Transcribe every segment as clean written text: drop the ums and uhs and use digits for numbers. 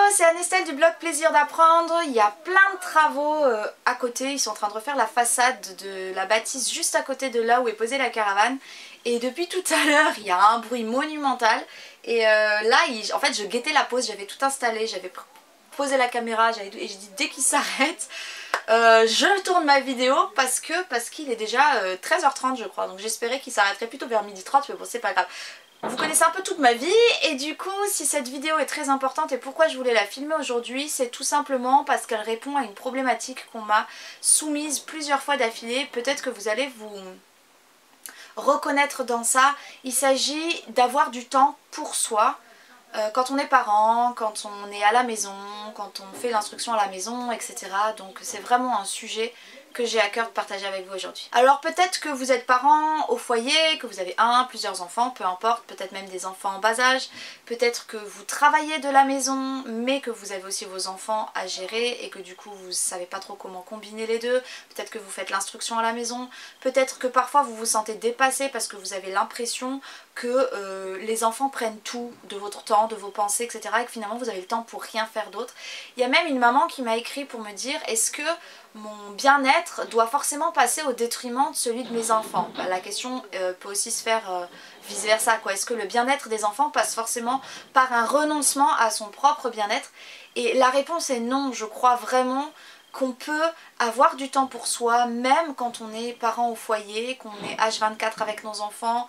c'est Anestelle du blog Plaisir d'apprendre. Il y a plein de travaux à côté. Ils sont en train de refaire la façade de la bâtisse juste à côté de là où est posée la caravane. Et depuis tout à l'heure, il y a un bruit monumental. Et là, en fait, je guettais la pause. J'avais tout installé, j'avais posé la caméra et j'ai dit dès qu'il s'arrête, je tourne ma vidéo parce qu'il est déjà 13h30 je crois. Donc j'espérais qu'il s'arrêterait plutôt vers 12h30, mais bon, c'est pas grave. Vous connaissez un peu toute ma vie et du coup si cette vidéo est très importante et pourquoi je voulais la filmer aujourd'hui, c'est tout simplement parce qu'elle répond à une problématique qu'on m'a soumise plusieurs fois d'affilée. Peut-être que vous allez vous reconnaître dans ça. Il s'agit d'avoir du temps pour soi. Quand on est parent, quand on est à la maison, quand on fait l'instruction à la maison, etc. Donc c'est vraiment un sujet que j'ai à cœur de partager avec vous aujourd'hui. Alors peut-être que vous êtes parent au foyer, que vous avez plusieurs enfants, peu importe, peut-être même des enfants en bas âge, peut-être que vous travaillez de la maison mais que vous avez aussi vos enfants à gérer et que du coup vous savez pas trop comment combiner les deux, peut-être que vous faites l'instruction à la maison, peut-être que parfois vous vous sentez dépassé parce que vous avez l'impression que les enfants prennent tout de votre temps, de vos pensées, etc. et que finalement vous avez le temps pour rien faire d'autre. Il y a même une maman qui m'a écrit pour me dire est-ce que mon bien-être doit forcément passer au détriment de celui de mes enfants? La question peut aussi se faire vice versa, quoi. Est-ce que le bien-être des enfants passe forcément par un renoncement à son propre bien-être? Et la réponse est non. Je crois vraiment qu'on peut avoir du temps pour soi même quand on est parent au foyer, qu'on est H24 avec nos enfants,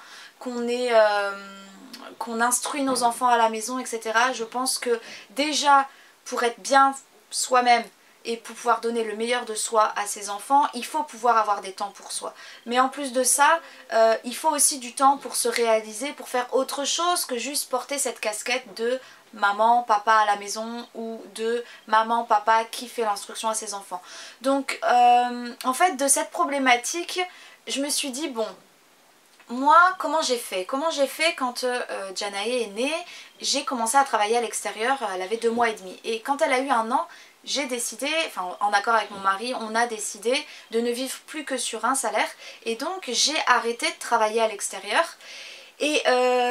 qu'on instruit nos enfants à la maison, etc. Je pense que déjà pour être bien soi-même et pour pouvoir donner le meilleur de soi à ses enfants, il faut pouvoir avoir des temps pour soi. Mais en plus de ça, il faut aussi du temps pour se réaliser, pour faire autre chose que juste porter cette casquette de maman, papa à la maison ou de maman, papa qui fait l'instruction à ses enfants. Donc en fait de cette problématique, je me suis dit bon, moi, comment j'ai fait? Comment j'ai fait quand Janae est née? J'ai commencé à travailler à l'extérieur, elle avait 2 mois et demi. Et quand elle a eu 1 an, j'ai décidé, enfin en accord avec mon mari, on a décidé de ne vivre plus que sur un salaire. Et donc j'ai arrêté de travailler à l'extérieur. Et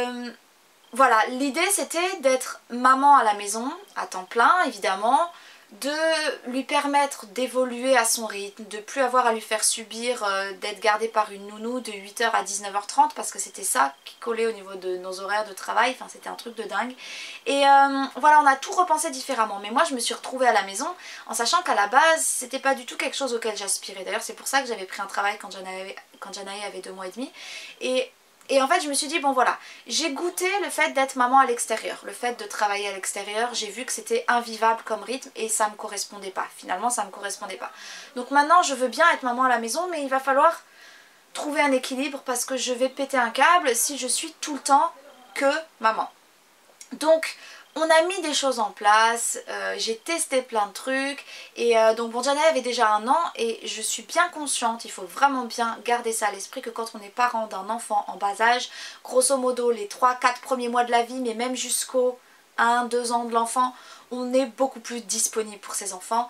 voilà, l'idée c'était d'être maman à la maison, à temps plein évidemment, de lui permettre d'évoluer à son rythme, de plus avoir à lui faire subir d'être gardée par une nounou de 8h à 19h30 parce que c'était ça qui collait au niveau de nos horaires de travail, enfin c'était un truc de dingue. Et voilà, on a tout repensé différemment, mais moi je me suis retrouvée à la maison en sachant qu'à la base c'était pas du tout quelque chose auquel j'aspirais. D'ailleurs c'est pour ça que j'avais pris un travail quand Janae avait 2 mois et demi. Et en fait je me suis dit bon voilà, j'ai goûté le fait d'être maman à l'extérieur, le fait de travailler à l'extérieur, j'ai vu que c'était invivable comme rythme et ça me correspondait pas, finalement ça me correspondait pas. Donc maintenant je veux bien être maman à la maison mais il va falloir trouver un équilibre parce que je vais péter un câble si je suis tout le temps que maman. Donc on a mis des choses en place, j'ai testé plein de trucs et donc bon, Janae avait déjà 1 an et je suis bien consciente, il faut vraiment bien garder ça à l'esprit que quand on est parent d'un enfant en bas âge, grosso modo les 3-4 premiers mois de la vie mais même jusqu'au 1-2 ans de l'enfant, on est beaucoup plus disponible pour ses enfants.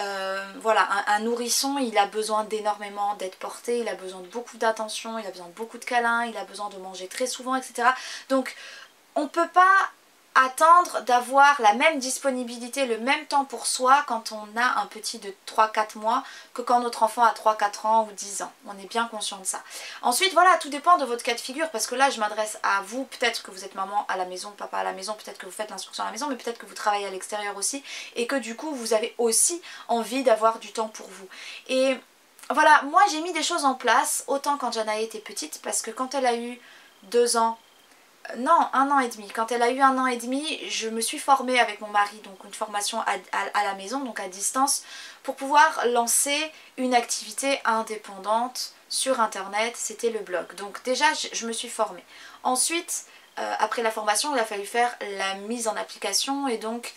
Voilà, un nourrisson il a besoin d'énormément d'être porté, il a besoin de beaucoup d'attention, il a besoin de beaucoup de câlins, il a besoin de manger très souvent, etc. Donc on peut pas attendre d'avoir la même disponibilité, le même temps pour soi quand on a un petit de 3-4 mois que quand notre enfant a 3-4 ans ou 10 ans. On est bien conscient de ça. Ensuite voilà, tout dépend de votre cas de figure parce que là je m'adresse à vous, peut-être que vous êtes maman à la maison, papa à la maison, peut-être que vous faites l'instruction à la maison, mais peut-être que vous travaillez à l'extérieur aussi et que du coup vous avez aussi envie d'avoir du temps pour vous. Et voilà, moi j'ai mis des choses en place, autant quand Janae était petite parce que quand elle a eu 2 ans, non, 1 an et demi. Quand elle a eu 1 an et demi, je me suis formée avec mon mari, donc une formation à la maison, donc à distance, pour pouvoir lancer une activité indépendante sur internet, c'était le blog. Donc déjà, je me suis formée. Ensuite, après la formation, il a fallu faire la mise en application et donc,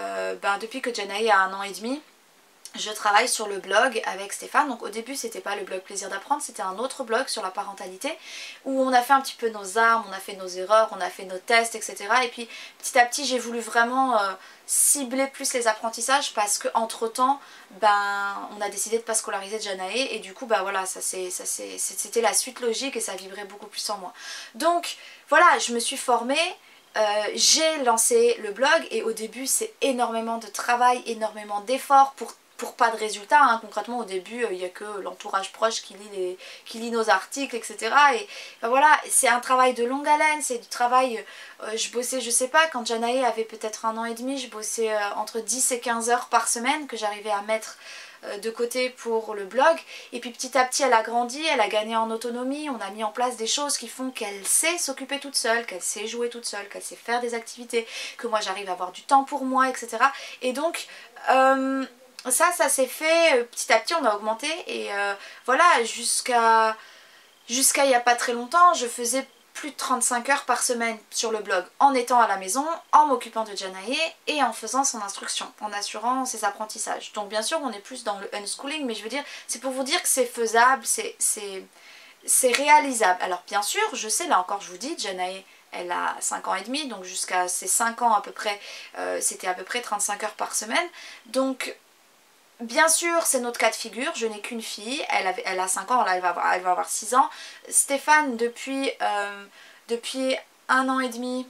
depuis que Janae a 1 an et demi, je travaille sur le blog avec Stéphane. Donc au début c'était pas le blog Plaisir d'apprendre, c'était un autre blog sur la parentalité où on a fait un petit peu nos armes, on a fait nos erreurs, on a fait nos tests, etc. Et puis petit à petit j'ai voulu vraiment cibler plus les apprentissages parce que entre temps on a décidé de pas scolariser Janae et du coup voilà, c'était la suite logique et ça vibrait beaucoup plus en moi. Donc voilà, je me suis formée. j'ai lancé le blog et au début c'est énormément de travail, énormément d'efforts pour pas de résultats, hein. Concrètement au début il n'y a que l'entourage proche qui lit nos articles, etc. Et ben voilà, c'est un travail de longue haleine, c'est du travail, je bossais, je sais pas, quand Janae avait peut-être 1 an et demi, je bossais entre 10 et 15 heures par semaine que j'arrivais à mettre de côté pour le blog, et puis petit à petit elle a grandi, elle a gagné en autonomie, on a mis en place des choses qui font qu'elle sait s'occuper toute seule, qu'elle sait jouer toute seule, qu'elle sait faire des activités, que moi j'arrive à avoir du temps pour moi, etc. Et donc ça s'est fait petit à petit, on a augmenté, et voilà, jusqu'à il n'y a pas très longtemps, je faisais plus de 35 heures par semaine sur le blog, en étant à la maison, en m'occupant de Janae et en faisant son instruction, en assurant ses apprentissages. Donc bien sûr on est plus dans le unschooling, mais je veux dire, c'est pour vous dire que c'est faisable, c'est réalisable. Alors bien sûr, je sais, là encore je vous dis, Janae elle a 5 ans et demi, donc jusqu'à ses 5 ans à peu près, c'était à peu près 35 heures par semaine. Donc bien sûr, c'est notre cas de figure, je n'ai qu'une fille, elle a 5 ans, là elle va avoir 6 ans. Stéphane, depuis 1 an et demi,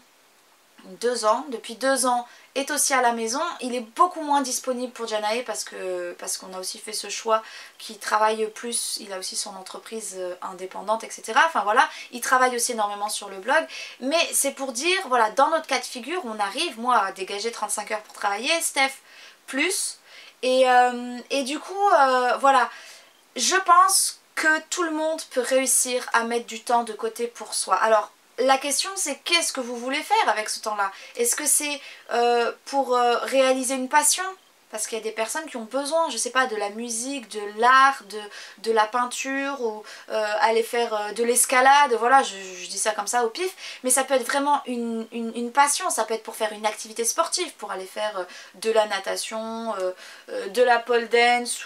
2 ans, depuis 2 ans, est aussi à la maison. Il est beaucoup moins disponible pour Janae parce qu'on a aussi fait ce choix qu'il travaille plus, il a aussi son entreprise indépendante, etc. Enfin voilà, il travaille aussi énormément sur le blog. Mais c'est pour dire, voilà, dans notre cas de figure, on arrive, moi, à dégager 35 heures pour travailler, Steph plus. Et du coup, voilà, je pense que tout le monde peut réussir à mettre du temps de côté pour soi. Alors, la question c'est qu'est-ce que vous voulez faire avec ce temps-là? Est-ce que c'est pour réaliser une passion? Parce qu'il y a des personnes qui ont besoin, je sais pas, de la musique, de l'art, de la peinture, ou aller faire de l'escalade, voilà, je dis ça comme ça au pif, mais ça peut être vraiment une passion, ça peut être pour faire une activité sportive, pour aller faire de la natation, de la pole dance,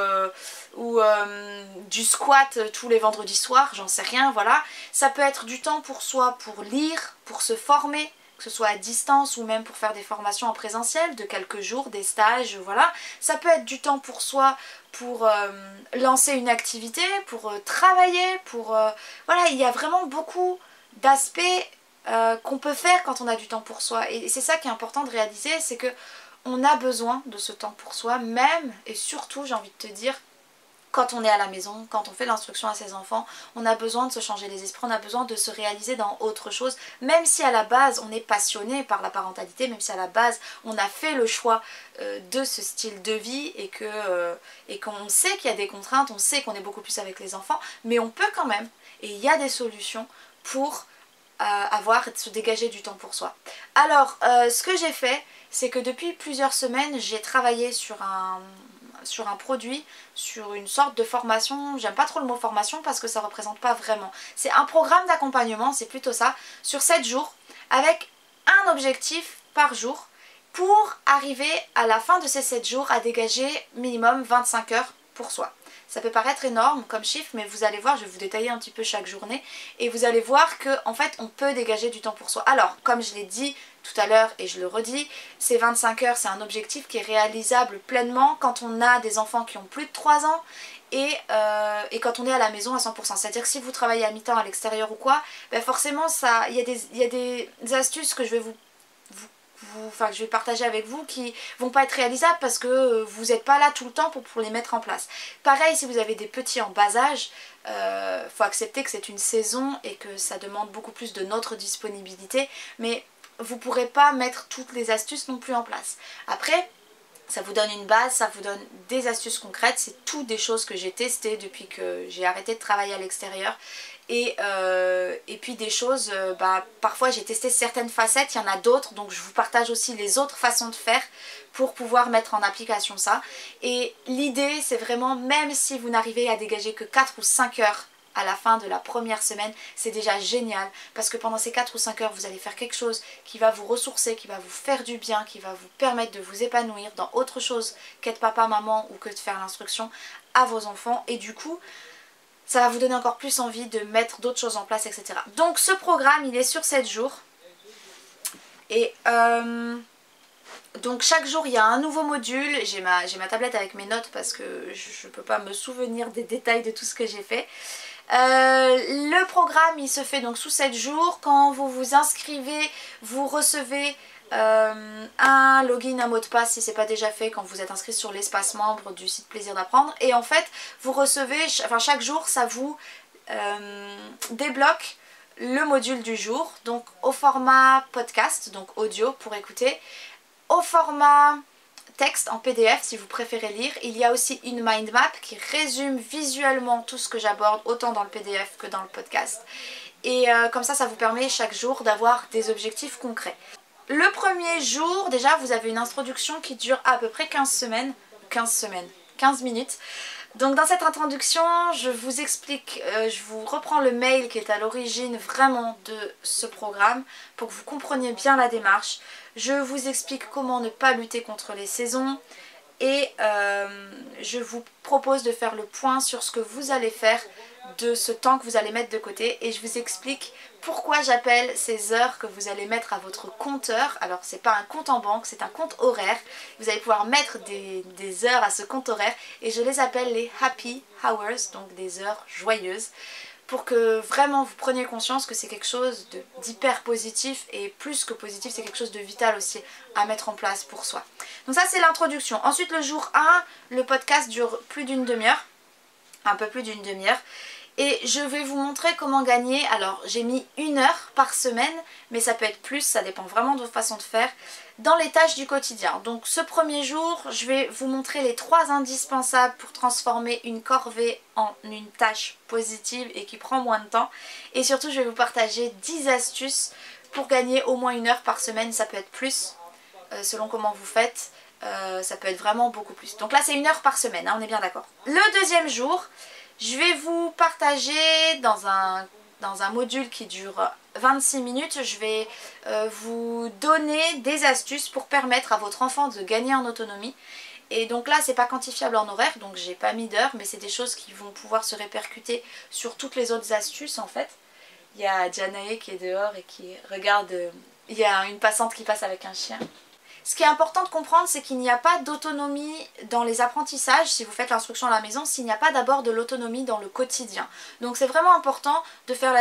ou du squat tous les vendredis soirs, j'en sais rien, voilà. Ça peut être du temps pour soi, pour lire, pour se former, que ce soit à distance ou même pour faire des formations en présentiel de quelques jours, des stages, voilà. Ça peut être du temps pour soi, pour lancer une activité, pour travailler, pour... voilà, il y a vraiment beaucoup d'aspects qu'on peut faire quand on a du temps pour soi. Et c'est ça qui est important de réaliser, c'est que on a besoin de ce temps pour soi, même et surtout, j'ai envie de te dire, quand on est à la maison, quand on fait l'instruction à ses enfants, on a besoin de se changer les esprits, on a besoin de se réaliser dans autre chose, même si à la base on est passionné par la parentalité, même si à la base on a fait le choix de ce style de vie et qu'on sait qu'il y a des contraintes, on sait qu'on est beaucoup plus avec les enfants, mais on peut quand même, et il y a des solutions pour se dégager du temps pour soi. Alors, ce que j'ai fait, c'est que depuis plusieurs semaines, j'ai travaillé sur un produit, sur une sorte de formation. J'aime pas trop le mot formation parce que ça représente pas vraiment. C'est un programme d'accompagnement, c'est plutôt ça, sur 7 jours, avec un objectif par jour, pour arriver à la fin de ces 7 jours à dégager minimum 25 heures pour soi. Ça peut paraître énorme comme chiffre, mais vous allez voir, je vais vous détailler un petit peu chaque journée, et vous allez voir que en fait on peut dégager du temps pour soi. Alors, comme je l'ai dit tout à l'heure et je le redis, ces 25 heures, c'est un objectif qui est réalisable pleinement quand on a des enfants qui ont plus de 3 ans et quand on est à la maison à 100%. C'est-à-dire que si vous travaillez à mi-temps à l'extérieur ou quoi, ben forcément il y a des astuces que je vais que je vais partager avec vous qui vont pas être réalisables parce que vous n'êtes pas là tout le temps pour les mettre en place. Pareil, si vous avez des petits en bas âge, faut accepter que c'est une saison et que ça demande beaucoup plus de notre disponibilité, mais vous pourrez pas mettre toutes les astuces non plus en place. Après, ça vous donne une base, ça vous donne des astuces concrètes, c'est tout des choses que j'ai testées depuis que j'ai arrêté de travailler à l'extérieur. Et puis des choses, parfois j'ai testé certaines facettes, il y en a d'autres, donc je vous partage aussi les autres façons de faire pour pouvoir mettre en application ça. Et l'idée c'est vraiment, même si vous n'arrivez à dégager que 4 ou 5 heures à la fin de la première semaine, c'est déjà génial parce que pendant ces 4 ou 5 heures vous allez faire quelque chose qui va vous ressourcer, qui va vous faire du bien, qui va vous permettre de vous épanouir dans autre chose qu'être papa, maman ou que de faire l'instruction à vos enfants, et du coup ça va vous donner encore plus envie de mettre d'autres choses en place, etc. Donc ce programme il est sur 7 jours et donc chaque jour il y a un nouveau module. J'ai ma tablette avec mes notes parce que je ne peux pas me souvenir des détails de tout ce que j'ai fait. Le programme il se fait donc sous 7 jours. Quand vous vous inscrivez, vous recevez un login, un mot de passe si c'est pas déjà fait quand vous êtes inscrit sur l'espace membre du site Plaisir d'apprendre. Et en fait vous recevez, enfin chaque jour ça vous débloque le module du jour, donc au format podcast, donc audio pour écouter, au format texte en PDF si vous préférez lire. Il y a aussi une mind map qui résume visuellement tout ce que j'aborde autant dans le PDF que dans le podcast. Et comme ça vous permet chaque jour d'avoir des objectifs concrets. Le premier jour, déjà vous avez une introduction qui dure à peu près 15 minutes. Donc dans cette introduction, je vous explique, je vous reprends le mail qui est à l'origine vraiment de ce programme pour que vous compreniez bien la démarche. Je vous explique comment ne pas lutter contre les saisons et je vous propose de faire le point sur ce que vous allez faire de ce temps que vous allez mettre de côté et je vous explique pourquoi j'appelle ces heures que vous allez mettre à votre compteur. Alors c'est pas un compte en banque, c'est un compte horaire. Vous allez pouvoir mettre des heures à ce compte horaire et je les appelle les happy hours, donc des heures joyeuses, pour que vraiment vous preniez conscience que c'est quelque chose d'hyper positif et plus que positif, c'est quelque chose de vital aussi à mettre en place pour soi. Donc ça c'est l'introduction. Ensuite le jour 1, le podcast dure plus d'une demi-heure, un peu plus d'une demi-heure. Et je vais vous montrer comment gagner. Alors j'ai mis 1 heure par semaine, mais ça peut être plus, ça dépend vraiment de votre façon de faire, dans les tâches du quotidien. Donc ce premier jour, je vais vous montrer les 3 indispensables pour transformer une corvée en une tâche positive et qui prend moins de temps. Et surtout je vais vous partager 10 astuces pour gagner au moins 1 heure par semaine, ça peut être plus, selon comment vous faites. Ça peut être vraiment beaucoup plus. Donc là c'est 1 heure par semaine, hein, on est bien d'accord. Le deuxième jour, je vais vous partager dans un module qui dure 26 minutes, je vais vous donner des astuces pour permettre à votre enfant de gagner en autonomie. Et donc là c'est pas quantifiable en horaire, donc j'ai pas mis d'heure, mais c'est des choses qui vont pouvoir se répercuter sur toutes les autres astuces en fait. Il y a Janae qui est dehors et qui regarde, il y a une passante qui passe avec un chien. Ce qui est important de comprendre, c'est qu'il n'y a pas d'autonomie dans les apprentissages, si vous faites l'instruction à la maison, s'il n'y a pas d'abord de l'autonomie dans le quotidien. Donc c'est vraiment important de, faire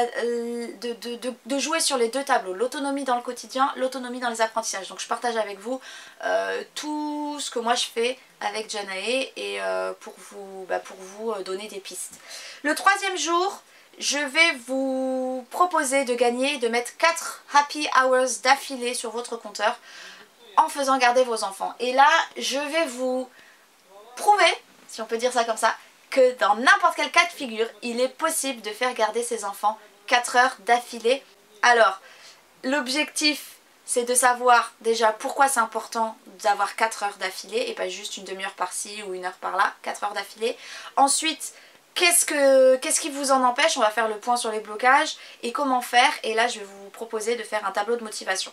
de jouer sur les deux tableaux, l'autonomie dans le quotidien, l'autonomie dans les apprentissages. Donc je partage avec vous tout ce que moi je fais avec Janae et pour vous donner des pistes. Le troisième jour, je vais vous proposer de gagner, de mettre 4 happy hours d'affilée sur votre compteur en faisant garder vos enfants. Et là, je vais vous prouver, si on peut dire ça comme ça, que dans n'importe quel cas de figure, il est possible de faire garder ses enfants 4 heures d'affilée. Alors, l'objectif, c'est de savoir déjà pourquoi c'est important d'avoir 4 heures d'affilée et pas juste une demi-heure par-ci ou 1 heure par-là, 4 heures d'affilée. Ensuite, qu'est-ce qui vous en empêche? On va faire le point sur les blocages et comment faire. Et là, je vais vous proposer de faire un tableau de motivation.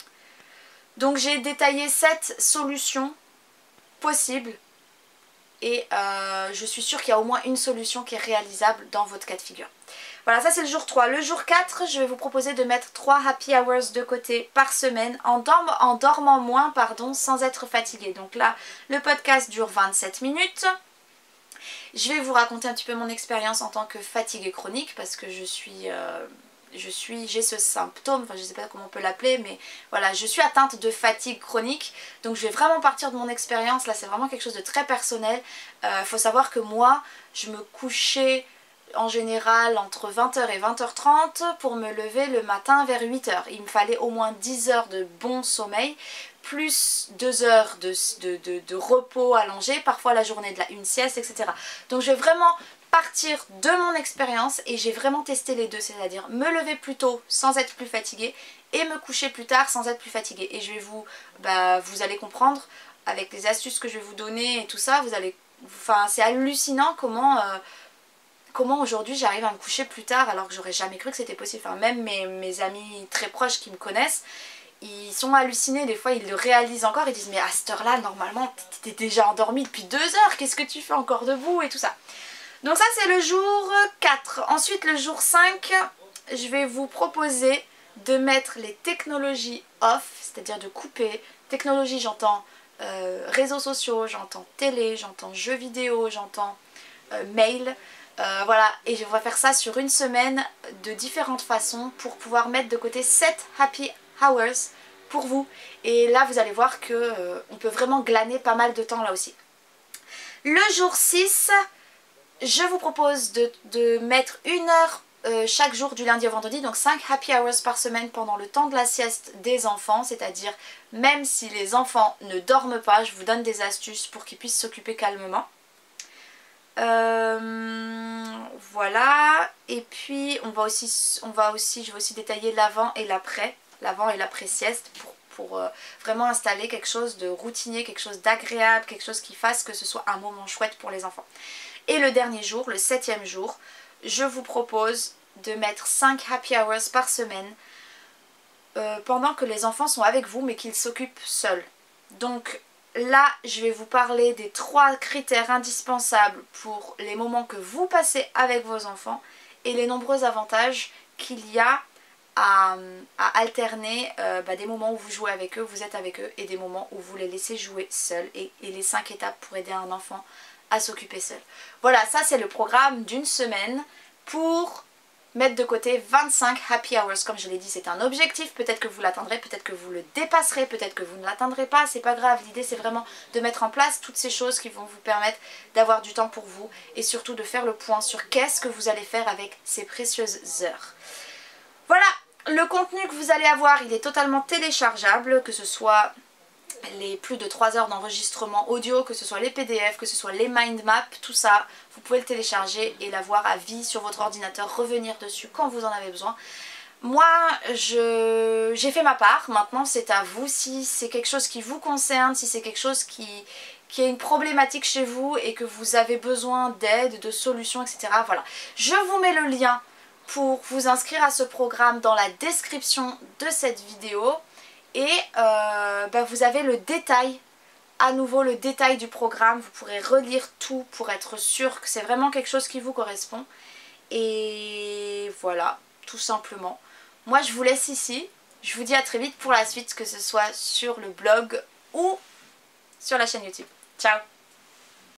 Donc j'ai détaillé 7 solutions possibles et je suis sûre qu'il y a au moins une solution qui est réalisable dans votre cas de figure. Voilà, ça c'est le jour 3. Le jour 4, je vais vous proposer de mettre 3 happy hours de côté par semaine en dormant moins, sans être fatigué. Donc là, le podcast dure 27 minutes. Je vais vous raconter un petit peu mon expérience en tant que fatiguée chronique parce que j'ai ce symptôme, enfin je sais pas comment on peut l'appeler, mais voilà, je suis atteinte de fatigue chronique, donc je vais vraiment partir de mon expérience. Là c'est vraiment quelque chose de très personnel. Faut savoir que moi je me couchais en général entre 20h et 20h30 pour me lever le matin vers 8h. Il me fallait au moins 10 heures de bon sommeil, plus 2 heures de repos allongé, parfois la journée une sieste, etc. Donc je vais vraiment partir de mon expérience et j'ai vraiment testé les deux, c'est-à-dire me lever plus tôt sans être plus fatiguée et me coucher plus tard sans être plus fatiguée. Et je vais vous allez comprendre avec les astuces que je vais vous donner et tout ça, c'est hallucinant comment aujourd'hui j'arrive à me coucher plus tard alors que j'aurais jamais cru que c'était possible. Enfin, même mes amis très proches qui me connaissent, ils sont hallucinés, des fois ils le réalisent encore, ils disent mais à cette heure là normalement t'étais déjà endormie depuis 2 heures, qu'est-ce que tu fais encore debout et tout ça. Donc ça c'est le jour 4. Ensuite le jour 5, je vais vous proposer de mettre les technologies off, c'est-à-dire de couper. Technologie, j'entends réseaux sociaux, j'entends télé, j'entends jeux vidéo, j'entends mail. Voilà, et je vais faire ça sur une semaine de différentes façons pour pouvoir mettre de côté 7 happy hours pour vous. Et là vous allez voir que on peut vraiment glaner pas mal de temps là aussi. Le jour 6, je vous propose de mettre 1 heure chaque jour du lundi au vendredi, donc 5 happy hours par semaine pendant le temps de la sieste des enfants, c'est-à-dire même si les enfants ne dorment pas, je vous donne des astuces pour qu'ils puissent s'occuper calmement. Voilà, et puis je vais aussi détailler l'avant et l'après sieste pour vraiment installer quelque chose de routinier, quelque chose d'agréable, quelque chose qui fasse que ce soit un moment chouette pour les enfants. Et le dernier jour, le 7e jour, je vous propose de mettre 5 happy hours par semaine pendant que les enfants sont avec vous mais qu'ils s'occupent seuls. Donc là, je vais vous parler des 3 critères indispensables pour les moments que vous passez avec vos enfants et les nombreux avantages qu'il y a à alterner des moments où vous jouez avec eux, vous êtes avec eux, et des moments où vous les laissez jouer seuls, et les 5 étapes pour aider un enfant à s'occuper seul. Voilà, ça c'est le programme d'une semaine pour mettre de côté 25 happy hours. Comme je l'ai dit, c'est un objectif, peut-être que vous l'atteindrez, peut-être que vous le dépasserez, peut-être que vous ne l'atteindrez pas, c'est pas grave. L'idée c'est vraiment de mettre en place toutes ces choses qui vont vous permettre d'avoir du temps pour vous et surtout de faire le point sur qu'est-ce que vous allez faire avec ces précieuses heures. Voilà, le contenu que vous allez avoir, il est totalement téléchargeable, que ce soit les plus de 3 heures d'enregistrement audio, que ce soit les PDF, que ce soit les mind maps, tout ça, vous pouvez le télécharger et l'avoir à vie sur votre ordinateur, revenir dessus quand vous en avez besoin. Moi, j'ai fait ma part, maintenant c'est à vous. Si c'est quelque chose qui vous concerne, si c'est quelque chose qui est une problématique chez vous et que vous avez besoin d'aide, de solutions, etc. Voilà, je vous mets le lien pour vous inscrire à ce programme dans la description de cette vidéo. Et vous avez le détail, à nouveau le détail du programme, vous pourrez relire tout pour être sûr que c'est vraiment quelque chose qui vous correspond. Et voilà, tout simplement. Moi je vous laisse ici, je vous dis à très vite pour la suite, que ce soit sur le blog ou sur la chaîne YouTube. Ciao!